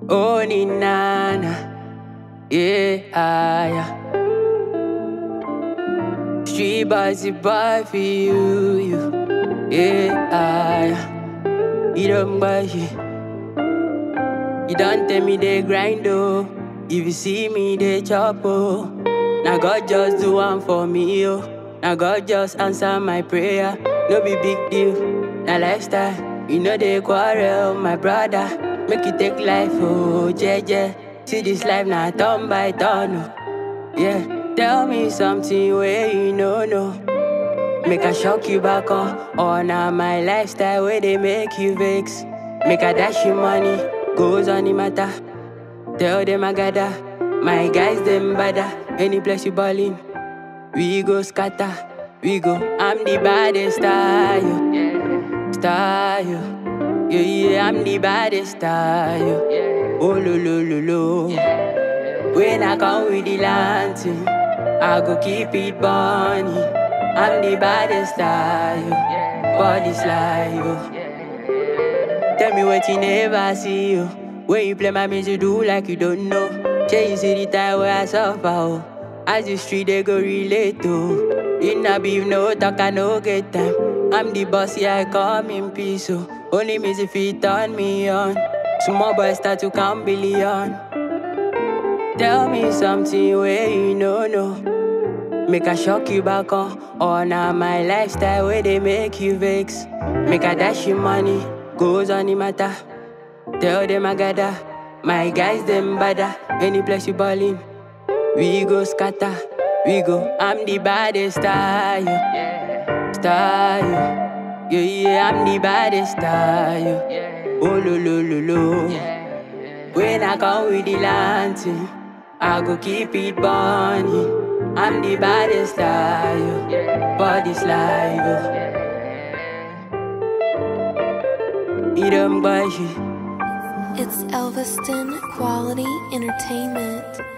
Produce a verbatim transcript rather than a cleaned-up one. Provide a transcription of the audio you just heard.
Oh, Ninana, yeah, ah, yeah. Street boys, the boy for you, you, yeah, ah, yeah. You don't buy it. You don't tell me they grind, oh. If you see me, they chop, oh. Now God just do one for me, oh. Now God just answer my prayer. No be big deal, now lifestyle. You know they quarrel, my brother. Make you take life, oh, yeah, yeah. See this life now turn by turn, oh. Yeah, tell me something where you know, no. Make I shock you back on, or now my lifestyle where they make you vex. Make I dash you money, goes on the matter. Tell them I gather, my guys them bada. Any place you ballin', we go scatter, we go. I'm the baddest style, yeah. Style, yeah, yeah, I'm the baddest style, yeah. Oh lo lo lo lo, yeah. When I come with the lantern, I go keep it burning. I'm the baddest style, yeah. For this life, oh. Tell me what you never see, oh. When you play my music, do like you don't know. Say you see the time where I suffer, oh. As the street, they go relate, oh. In a beef, no talk, I no get time. I'm the boss, yeah, I come in peace, oh. Only music fit turn me on. Small boys start to count billion. Tell me something where you know, no. Make I shock you back on. Or now my lifestyle where they make you vex. Make I dash you money, goes on the matter. Tell them I gather, my guys them bada. Any place you ballin', we go scatter, we go. I'm the baddest style, yeah. Style, yeah, yeah, I'm the baddest style, yeah. Oh lo lo lo lo, yeah. When I come with the lantern, I go keep it burning. I'm the baddest style, yeah. For this life, oh. Eat them budget. It's Elviston Quality Entertainment.